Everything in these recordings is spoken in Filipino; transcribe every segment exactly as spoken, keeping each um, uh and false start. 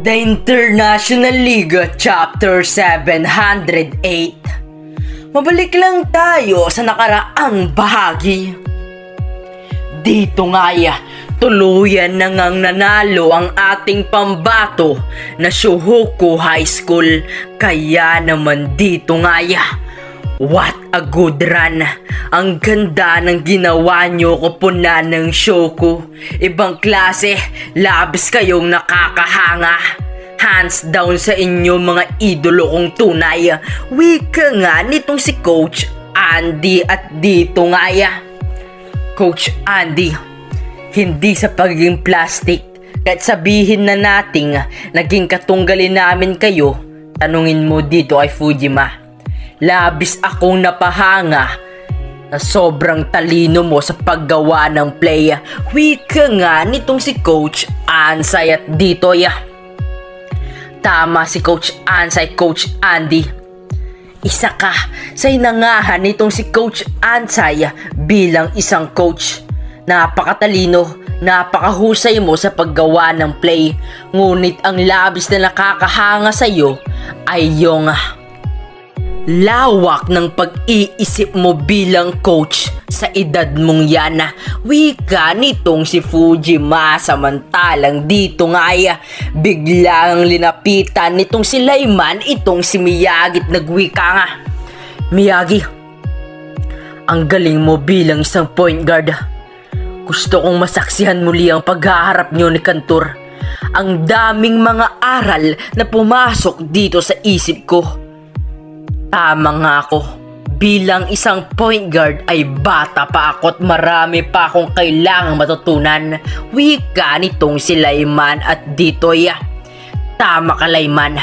The International League Chapter seven hundred eight. Mabalik lang tayo sa nakaraang bahagi. Dito nga ya, tuluyan na ngang nanalo ang ating pambato na Shohoku High School. Kaya naman dito nga ya, what a good run. Ang ganda ng ginawa nyo koponan ng Shoku. Ibang klase, labis kayong nakakahanga. Hands down sa inyo mga idolo kong tunay. Wika nga nitong si Coach Andy. At dito nga ya, Coach Andy, hindi sa pagiging plastic, kahit sabihin na nating naging katunggalin namin kayo, tanungin mo dito kay Fujima. Labis akong napahanga na sobrang talino mo sa paggawa ng play. Wika nga nitong si Coach Ansay. At dito ya, tama si Coach Ansay, Coach Andy. Isa ka sa inangahan nitong si Coach Ansay bilang isang coach. Napakatalino, napakahusay mo sa paggawa ng play. Ngunit ang labis na nakakahanga sa iyo ay yung lawak ng pag-iisip mo bilang coach sa edad mong yan. Wika nitong si Fujima. Samantalang dito nga ay biglang linapitan nitong si Layman itong si Miyagi at nagwika nga. Miyagi, ang galing mo bilang isang point guard. Gusto kong masaksihan muli ang paghaharap nyo ni Kantor. Ang daming mga aral na pumasok dito sa isip ko. Tama nga ako, bilang isang point guard ay bata pa ako at marami pa akong kailangang matutunan. Wika nitong si Layman. At dito ya, tama ka Layman,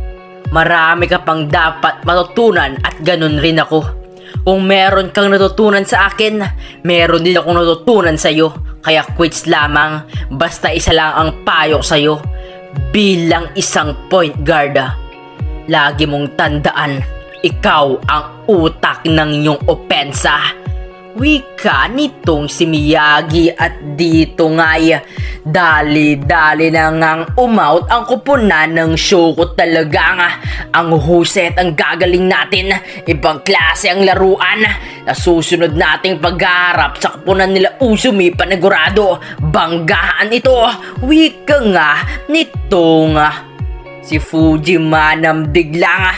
marami ka pang dapat matutunan at ganun rin ako. Kung meron kang natutunan sa akin, meron din akong natutunan sa iyo. Kaya quits lamang, basta isa lang ang payo sa iyo. Bilang isang point guard, lagi mong tandaan, ikaw ang utak ng iyong opensa. Wika nitong si Miyagi. At dito nga ya, dali-dali na ngang umout ang kupunan ng Shoku. Talaga nga, ang husay at ang gagaling natin. Ibang klase ang laruan. Nasusunod nating pagharap sa kupunan nila Uzumi panigurado. Banggaan ito. Wika nga nitong si Fujima ng bigla nga.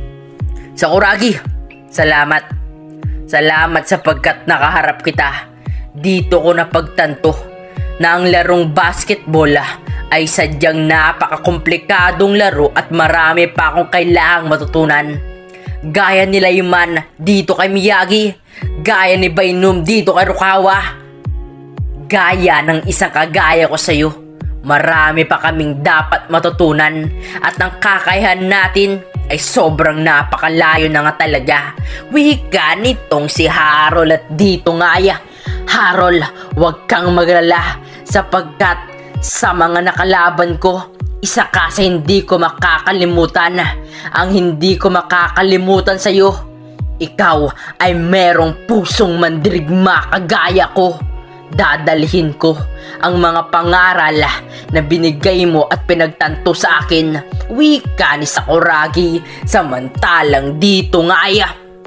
Sakuragi, salamat. Salamat sapagkat nakaharap kita. Dito ko napagtanto na ang larong basketball ay sadyang napakakomplikadong laro at marami pa akong kailangang matutunan. Gaya ni Layman dito kay Miyagi, gaya ni Bainom dito kay Rukawa, gaya ng isang kagaya ko sa iyo. Marami pa kaming dapat matutunan at ang kakayahan natin ay sobrang napakalayo na nga talaga. Wika nitong si Harold. At dito nga ya, Harold, huwag kang maglala sapagkat sa mga nakalaban ko, isa ka sa hindi ko makakalimutan. Ang hindi ko makakalimutan sa iyo, ikaw ay merong pusong mandirigma kagaya ko. Dadalhin ko ang mga pangaral na binigay mo at pinagtanto sa akin. Wika ni Sakuragi. Samantalang dito nga ay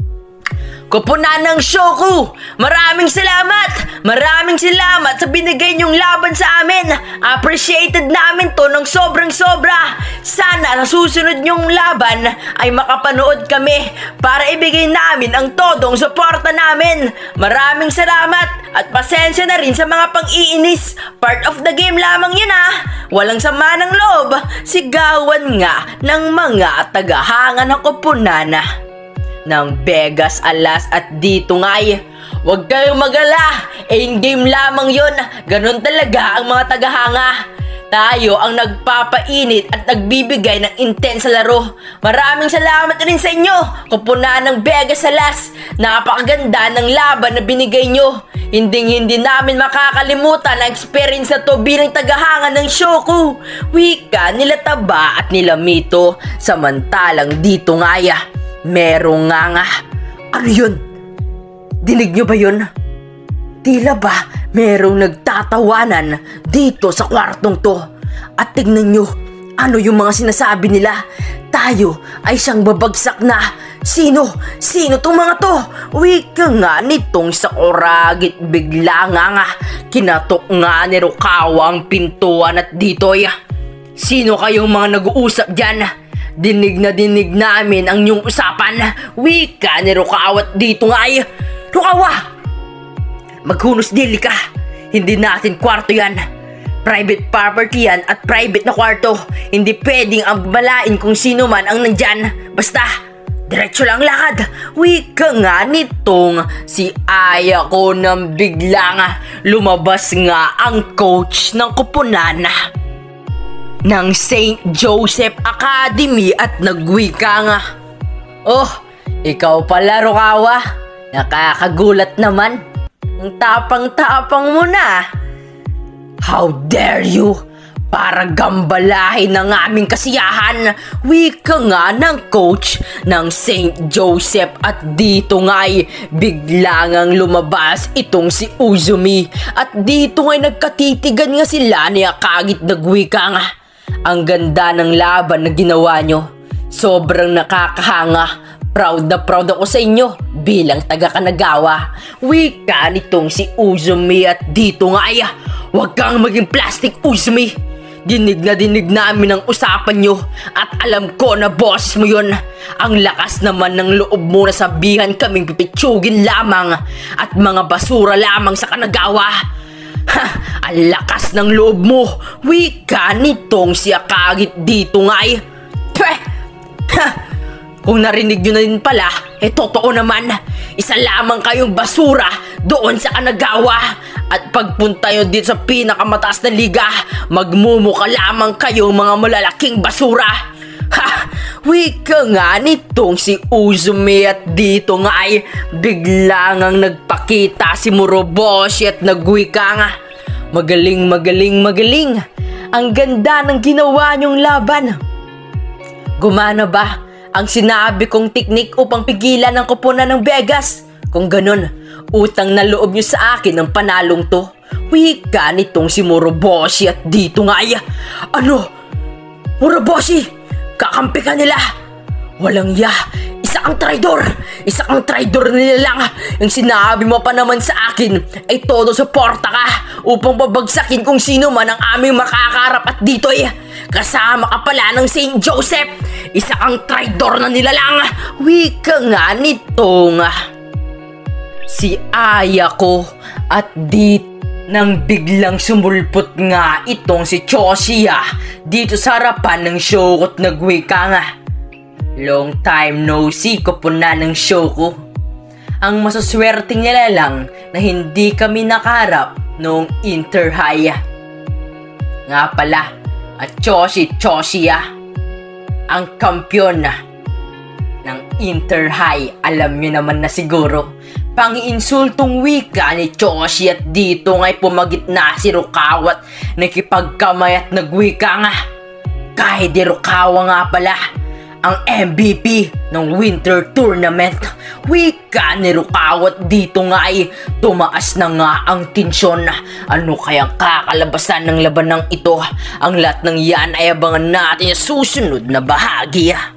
kupunan ng Shoku, maraming salamat! Maraming salamat sa binigay niyong laban sa amin. Appreciated namin to ng sobrang sobra. Sana sa susunod niyong laban ay makapanood kami para ibigay namin ang todong suporta namin. Maraming salamat at pasensya na rin sa mga pang-iinis. Part of the game lamang yun ah. Walang sama ng loob. Sigawan nga ng mga tagahanga ng kupunan ng Vegas Alas. At dito nga ay, huwag kayong mag-ala, in-game lamang yon. Ganon talaga ang mga tagahanga. Tayo ang nagpapainit at nagbibigay ng intense sa laro. Maraming salamat rin sa inyo, kupunan ng Vegas Alas. Napakaganda ng laban na binigay nyo. Hinding hindi namin makakalimutan ang experience na to bilang tagahanga ng Shoku. Wika nila Taba at nila Mito. Samantalang dito nga ya, merong nga nga. Ano yun? Dinig nyo ba yun? Tila ba merong nagtatawanan dito sa kwartong to? At tignan nyo, Ano yung mga sinasabi nila? Tayo ay siyang babagsak na. Sino? Sino tong mga to? Wika nga nitong Sakuragi. Bigla nga nga kinatok nga ni Rukawa ang pintuan at ditoy. Sino kayong mga nag-uusap dyan? Dinig na dinig namin ang inyong usapan. Wika ni Rukawa at dito nga ay... Rukawa! Maghunos dili ka. Hindi natin kwarto yan. Private property yan at private na kwarto. Hindi pwedeng ambalain kung sino man ang nandyan. Basta, diretso lang lakad. Wika nga nitong si Aya ko nang bigla nga lumabas nga ang coach ng koponan ng Saint Joseph Academy at nagwika nga. Oh, ikaw pala Rukawa. Nakakagulat naman. Ang tapang-tapang mo na. How dare you! Para gambalahin ng aming kasiyahan. Wika nga ng coach ng Saint Joseph at dito nga'y bigla ngang lumabas itong si Uzumi. At dito nga'y nagkatitigan nga sila ni Akagit nagwika nga. Ang ganda ng laban na ginawa nyo. Sobrang nakakahanga. Proud na proud ako sa inyo bilang taga-Kanagawa. Wika nitong si Uzumi at dito nga ay, huwag kang maging plastic Uzumi. Dinig na dinig namin ang usapan nyo at alam ko na boses mo yun. Ang lakas naman ng loob mo na sabihan kaming pipitsugin lamang at mga basura lamang sa Kanagawa. Ha, ang lakas ng loob mo. Wika nitong si Akagit dito nga ay, Pweh! Ha! Kung narinig nyo na din pala, eh totoo naman, isa lamang kayong basura doon sa Kanagawa. At pagpunta nyo dito sa pinakamataas na liga, magmumuka lamang kayong mga malalaking basura. Ha! Wika nga nitong si Uzumi at dito nga ay bigla ngang nagpakita si Moroboshi at nagwika nga. Magaling, magaling, magaling. Ang ganda ng ginawa nyong laban. Gumana ba ang sinabi kong teknik upang pigilan ang koponan ng Vegas? Kung ganun, utang na loob nyo sa akin ang panalong to. Wika nitong si Moroboshi at dito nga ay, ano? Moroboshi, kakampi ka nila. Walang ya, isa kang traidor. Isa kang traidor nila lang. Yung sinabi mo pa naman sa akin ay todo suporta ka upang babagsakin kung sino man ang aming makakarap at dito ay kasama ka pala ng Saint Joseph. Isa kang traidor na nilalang. Wika nga nitong si Aya ko at dito nang biglang sumulpot nga itong si Choshiya dito sa harapan ng Shoko at nagwika nga. Long time no see ko po na ng Shoko. Ang masaswerteng nila lang na hindi kami nakaharap noong Inter-High. Nga pala, at Choshi Choshiya, ang kampyon na ng Inter-High, alam nyo naman na siguro. Pangiinsultong wika ni Choshi at dito nga'y pumagit na si Rukawa at nakipagkamay at nagwika nga. Kahit di Rukawa nga pala ang M V P ng Winter Tournament. Wika ni Rukawa at dito nga ay tumaas na nga ang tensyon. Ano kayang kakalabasan ng labanang ito? Ang lahat ng yan ay abangan natin sa susunod na bahagi.